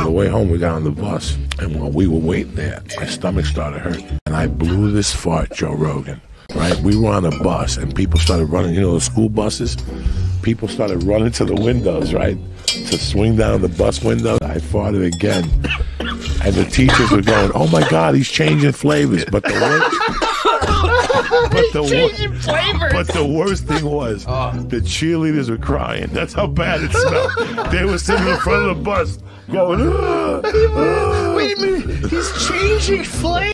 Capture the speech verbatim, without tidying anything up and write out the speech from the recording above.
the way home, we got on the bus, and while we were waiting there, my stomach started hurting, and I blew this fart, Joe Rogan. Right? We were on a bus, and people started running. You know, the school buses. People started running to the windows, right, to swing down the bus window. I farted again, and the teachers were going, "Oh my God, he's changing flavors." But the worst, but the changing flavors. But the worst thing was oh. the cheerleaders were crying. That's how bad it smelled. They were sitting in front of the bus, going, "Ah, ah." Wait a minute, he's changing flavors.